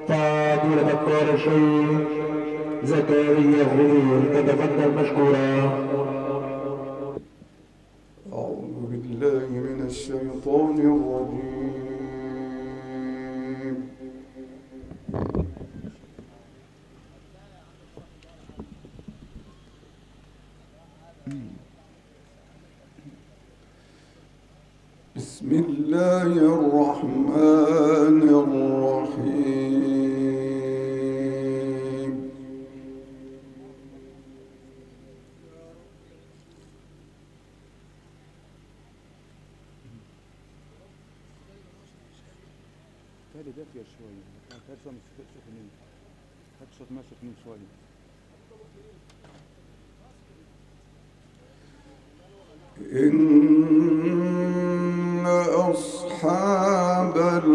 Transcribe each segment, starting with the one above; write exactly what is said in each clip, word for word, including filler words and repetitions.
تعادل بكار الشيخ زكريا غرور، تتفضل مشكورا. أعوذ بالله من الشيطان الرجيم. بسم الله الرحمن الرحيم. تالي دافية شوية، هات صوت سخنين، هات صوت ما سخنين شوية. إن أصحاب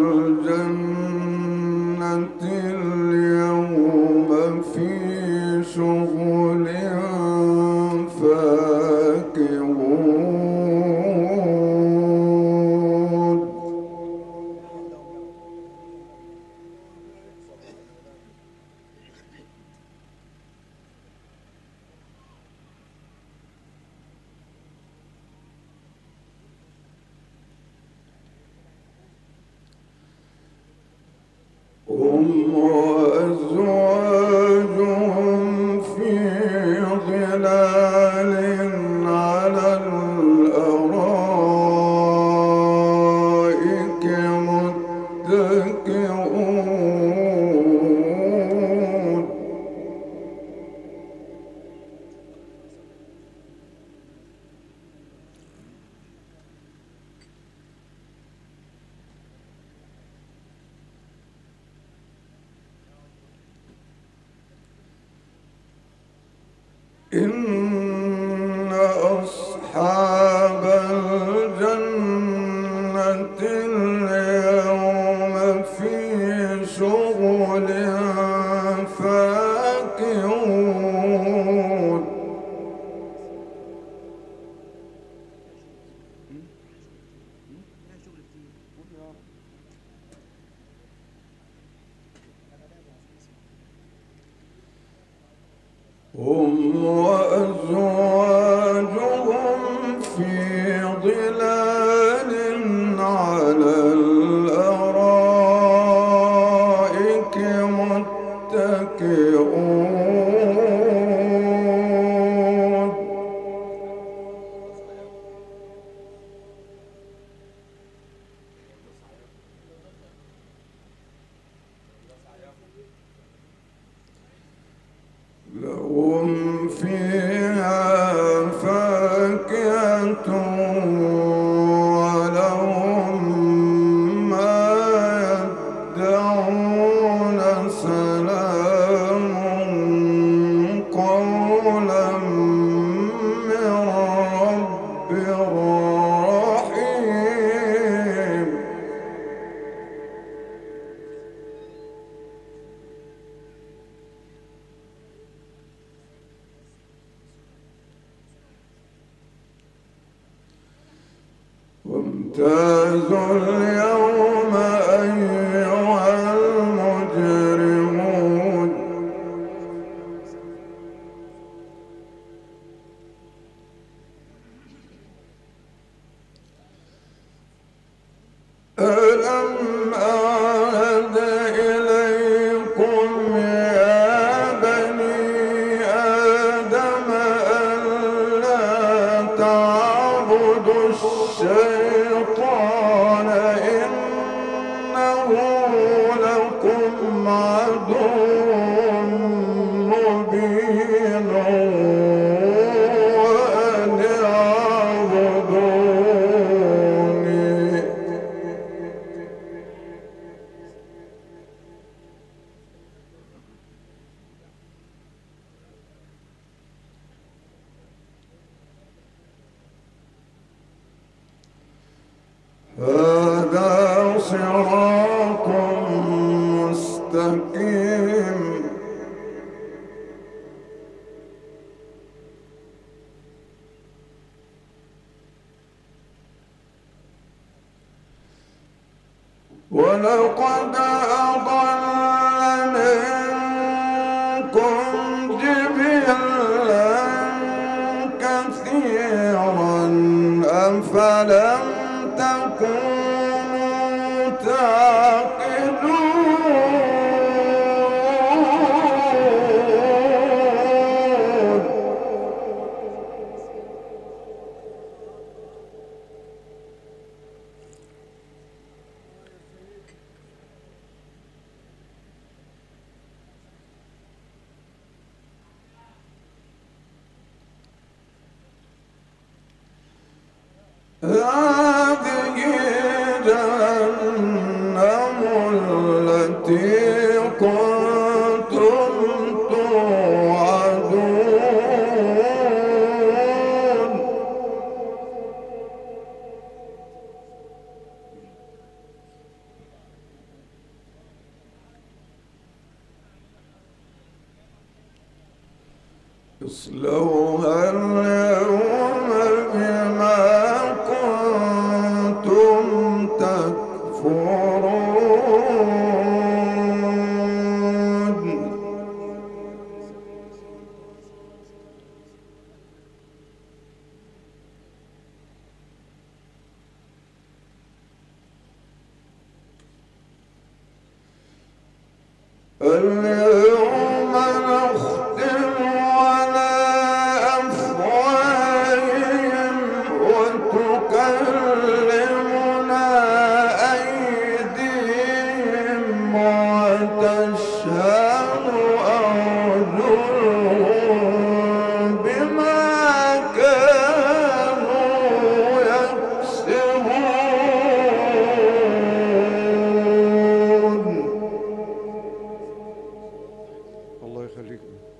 الجنة اليوم في شغل فاكهون. هم وأزواجهم في ظلال على الأرائك متكئون. إن أصحاب الجنة اليوم في شغل فاكهون. هم وأزواجهم في ظلال على الأرائك متكئون. لهم فيها فاكهة ولهم ما يدعون. سلام قولا من رب رحيم. وامتازوا اليوم أيها المجرمون. ألم أعهد إليكم يا بني آدم ألا تعبدوا الشيطان إنه لكم عدو مبين وأن اعبدوني. هذا صراط مستقيم. ولقد أضل هذه جهنم التي كنتم توعدون اصلوها اليوم بما كنتم تكفرون اليوم نختم على أفواههم وتكلمنا أيديهم وتشهد أرجلهم بما كانوا يكسبون. الله يخليك.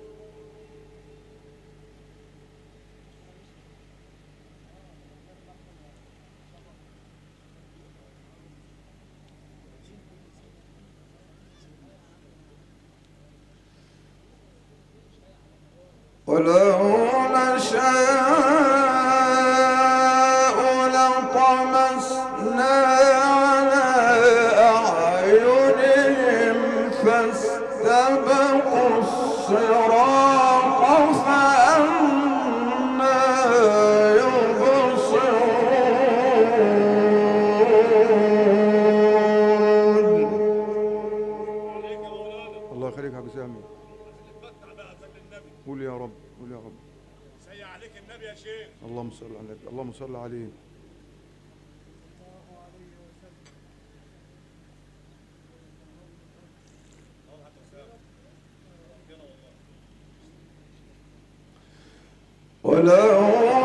ولو نشاء لطمسنا على أعينهم فاستبقوا الصراط فأنى يبصرون. الله يخليك يا حاج سامي. قول يا رب، قول يا رب. سيء عليك النبي يا شيخ. اللهم صل على النبي، اللهم صل عليه. ولو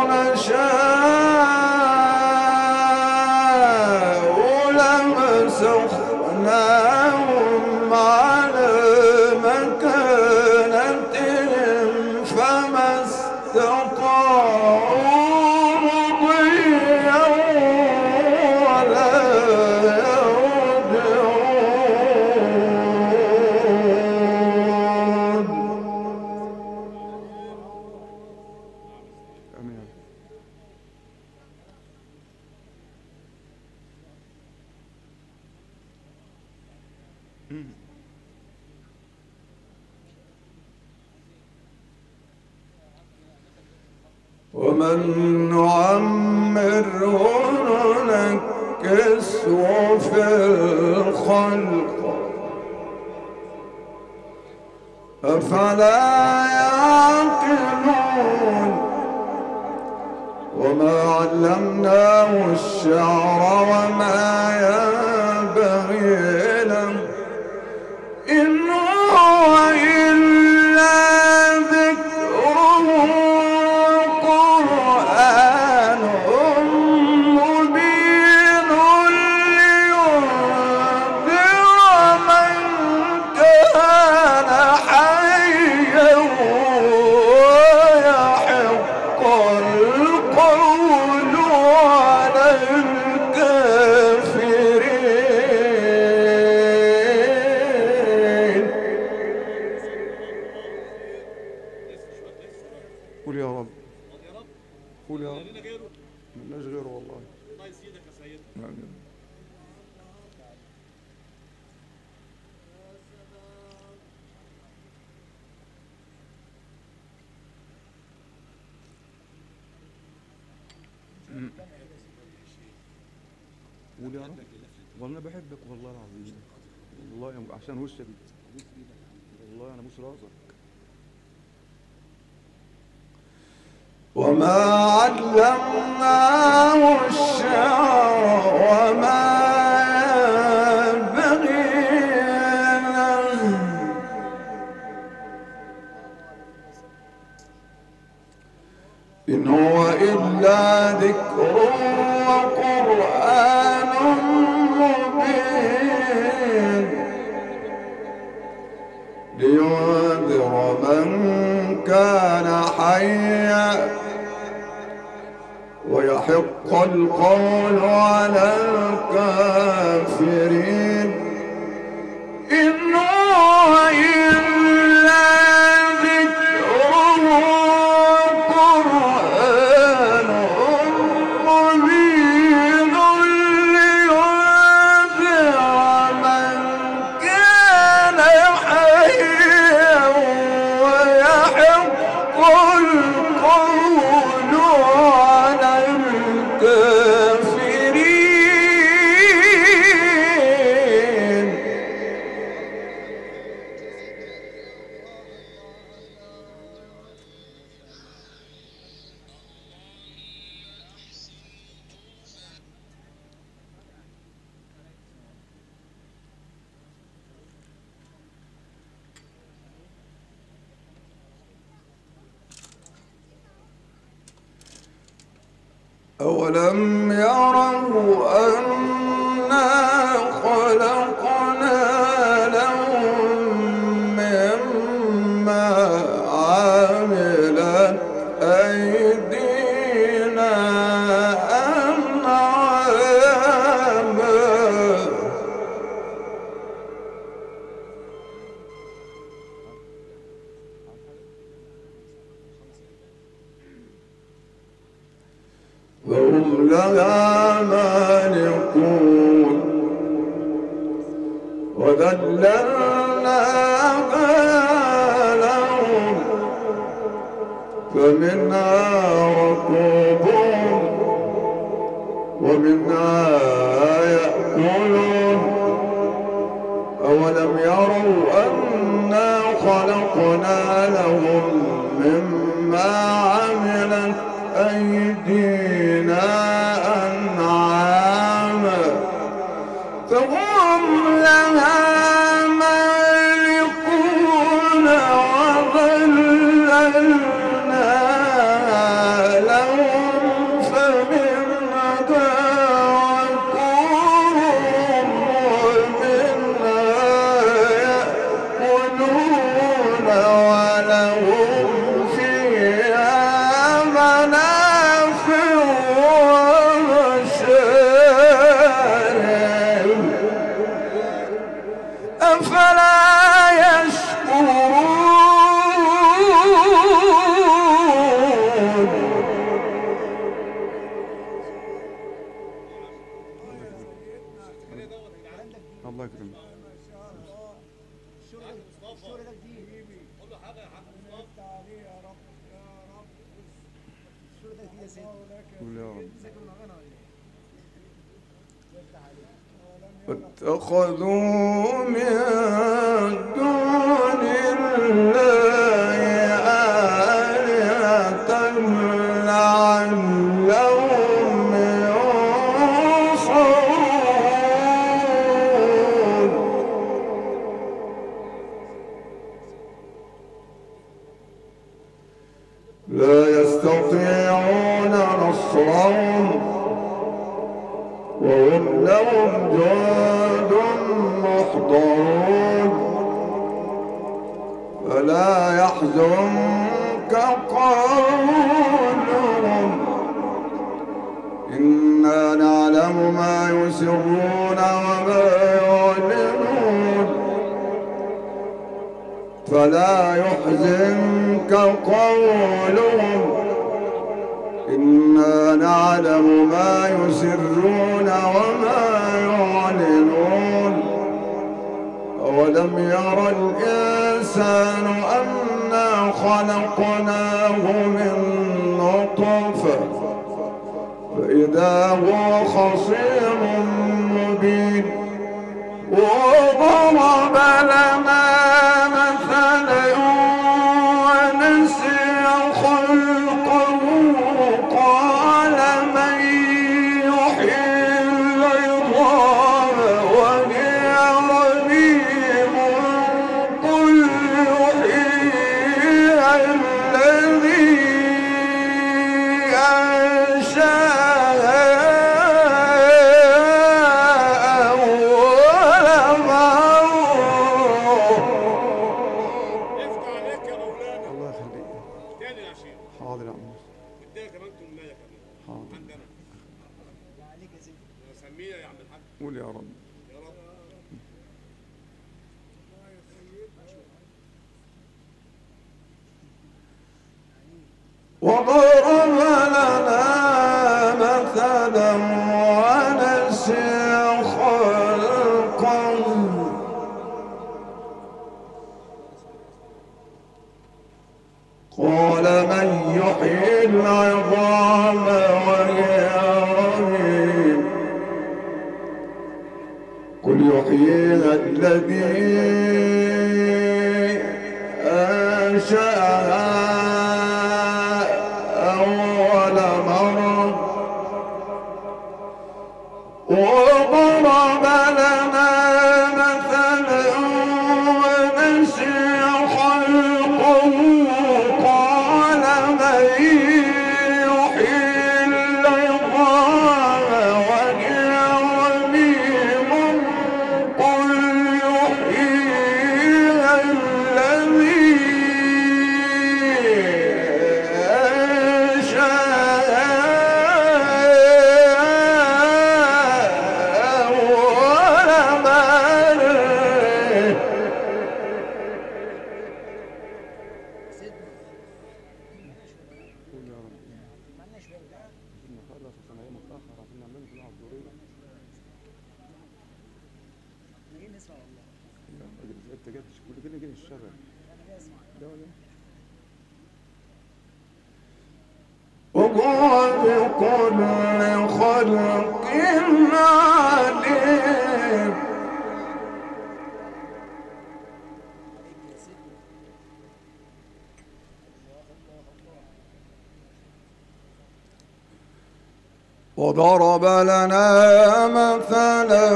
نشاء لمسخناهم على مكانتهم فما استطاعوا مضيا ولا يرجعون. امين. ومن نعمره ننكسه في الخلق أفلا يعقلون. وما علمناه الشعر وما ينبغي له إن هو إلا ذكر وقرآن مبين لينذر من كان حيا ويحق القول على الكافرين. قول يا رب، قول يا رب. مالناش غيره والله. الله يزيدك يا سيدنا. آمين. قول يا رب. والله انا بحبك والله العظيم، والله عشان وشك، والله انا بوس راسك. وما علمناه الشعر وما ينبغي له إن هو إلا ذكر لينذر من كان حيا ويحق القول على الكافرين. إن هو إلا ذكر وقرآن مبين لينذر من كان حيا ويحق القول على الكافرين. أولم يروا أنا خلقنا لهم مما عملت أيدينا أنعاما وهم لها مالكون وذللناها لهم فمنها ركوبهم ومنها يأكلون. أولم يروا أنا خلقنا لهم مما عملت أيدينا أنعاما فهم لها مالكون وظللنا لهم فمنها ركوبهم ومنها يأكلون ولهم فيها منافع ومشارب أفلا يشكرون. الله يكرمك. قول يا رب. واتخذوا من دون الله آلهة لعلهم ينصرون. لا يستطيعون نصرهم وهم لهم جند محضرون. فلا يحزنك قولهم إنا نعلم ما يسرون وما يعلنون. فلا يحزنك قولهم إنا نعلم ما يسرون وما يعلنون. أولم ير الإنسان أنا خلقناه من نطفة فإذا هو خصيم مبين. وضرب لنا مثلا ونسي خلقه قال من يحيي العظام وهي رميم قل يحييها الذي أنشأها أول مرة حاضر يا عم مصطفى. اديها كمان تمنية كمان حاضر. عندنا سميها يا عم الحاج. قول يا رب. يا رب. وضرب لنا مثلا ونسي خلقه قال من يحيي العظام وهي رميم قل يحييها الذي أنشأها أول مرة وضرب لنا مثلا ونسي خلقه قال من يحيي العظام وهي رميم قل يحييها الذي قول يا رب. كنا خلص عشان هي متأخر عشان نعمل في العب دورية. لا اجلس انت جاتش كل كده جاي الشغل. ده ولا إيه؟ وهو بكل خلق عليم وضرب لنا مثلا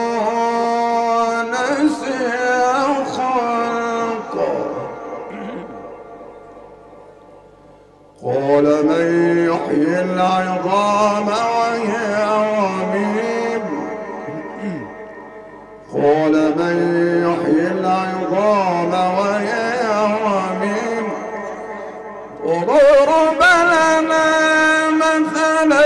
ونسي خلقه قال من يحيي العظام وهي رميم قال من يحيي العظام وهي رميم وضرب لنا مثلا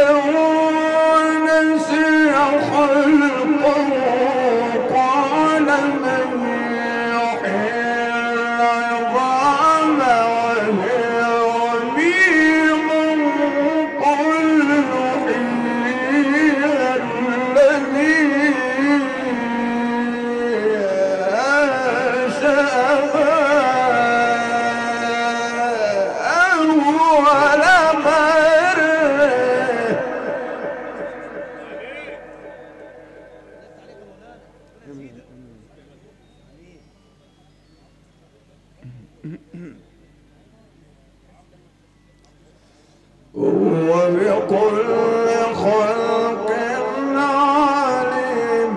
ونسي خلقه قال من يحيي العظام وهي رميم قل يحييها الذي أنشأها أول مرة وهو بكل خلق عليم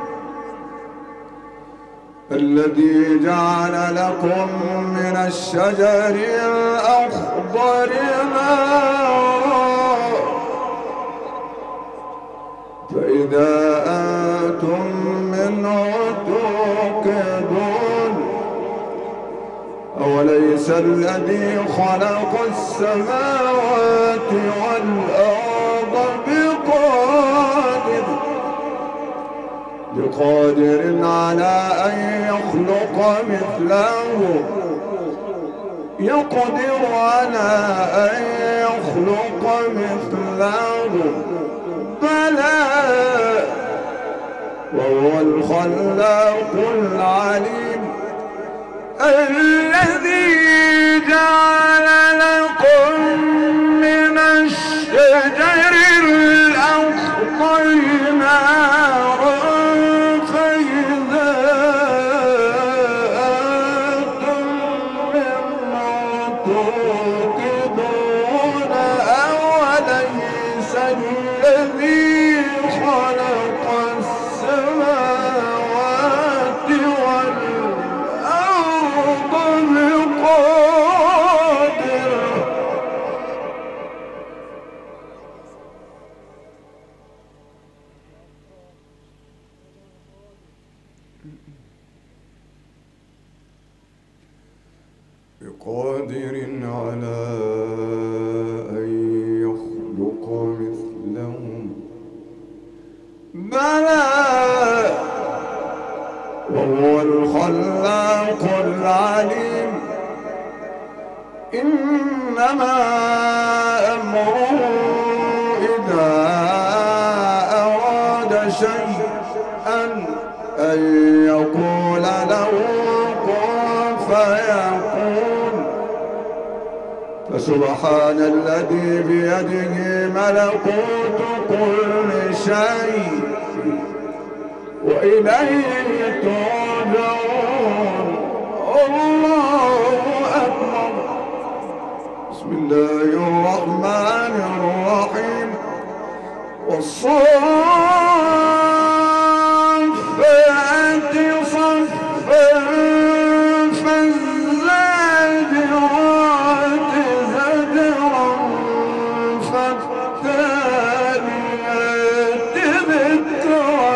الذي جعل لكم من الشجر الأخضر نارا فإذا أنتم منه توقدون أوليس الذي خلق السماوات والأرض بقادر بقادر على أن يخلق مثله يقدر على أن يخلق مثله بلى وهو الخلاق العليم الذي جعل لكم من الشجر الأخضر نارا فإذا أنتم منه توقدون أوليس الذي خلق السماوات والأرض بقادر بقادر على بلى وهو الخلاق العليم إنما أمره إذا أراد شيئا أن يقول له كن فيكون. فسبحان الذي بيده ملكوت كل شيء وإليه ترجعون. الله أكبر. بسم الله الرحمن الرحيم. والصافات صفا فالزاجرات زجرا فالتاليات ذكرا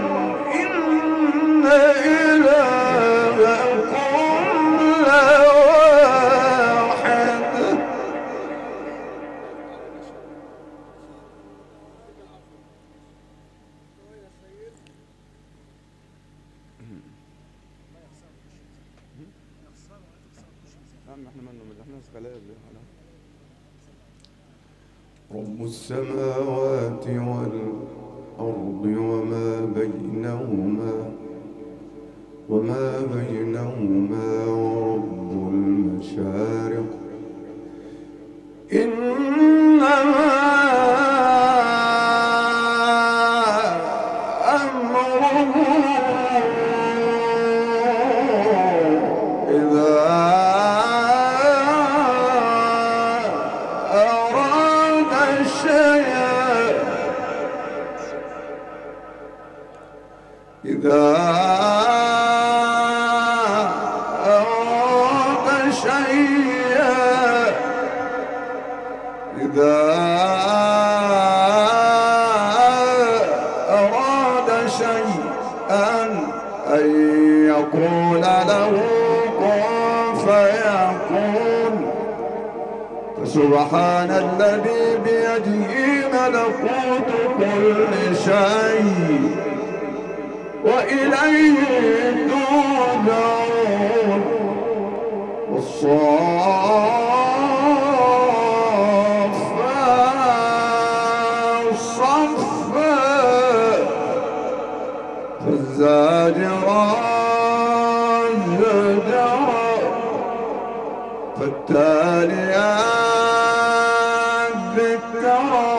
إن إلهكم لواحد. احنا منه احنا غلاب. رب السماوات والأرض وما بينهما وما بينهما ورب المشارق إنما أمره إذا أراد شيئا إذا أراد شيئا إذا أراد شيئا أن يقول له كن فيكون. فسبحان الذي بيده ملكوت كل شيء وإليه ترجعون. والصافات صفا فالزاجرات زجرا فالتاليات ذكرا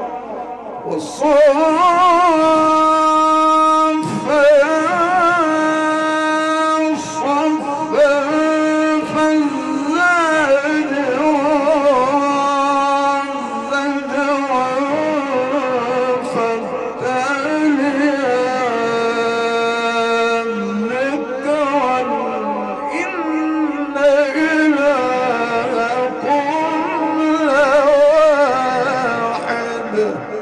والصافات صفا فالزاجرات زجرا فالتاليات ذكرا إن إلهكم لواحد.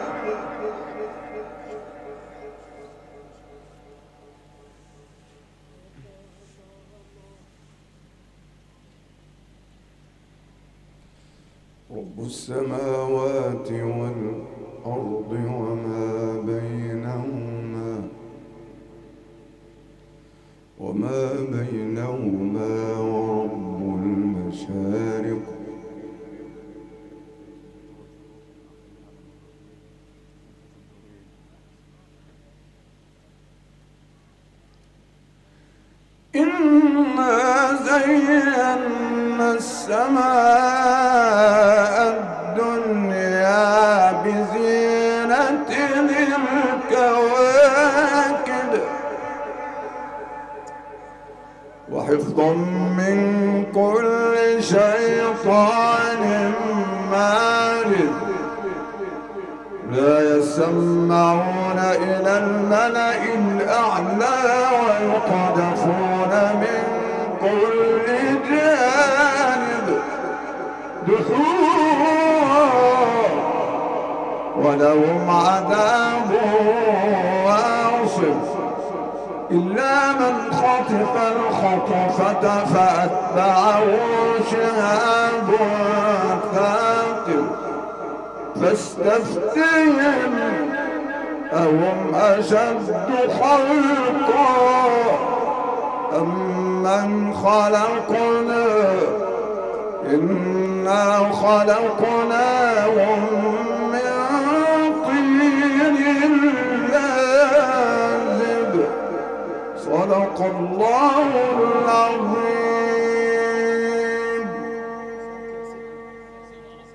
رب السماوات والأرض وما بينهما وما بينهما ورب المشارق إنا زينا السماء الدنيا بزينة الكواكب وحفظا من كل شيطان مارد لا يسمعون إلى الملأ الأعلى ويقذفون من كل جانب دحورا ولهم عذاب واصب إلا من خطف الخطفة فأتبعه شهاب ثاقب فاستفتهم أهم أشد خلقا أمن خلقنا إنا خلقناهم من طين لازب صدق الله